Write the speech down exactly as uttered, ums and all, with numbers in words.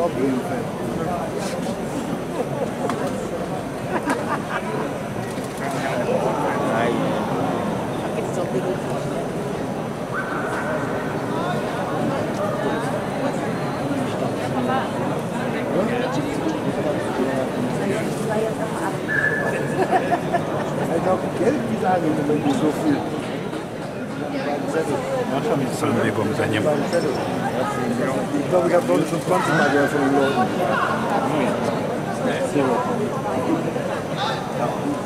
auf jeden Fall. Nein. Ich glaube, Geld wie sagen im Moment nicht so viel. Sollen wir beim Senior? Ich glaube, ich habe heute schon zwanzig Mal gehört von den Leuten. So.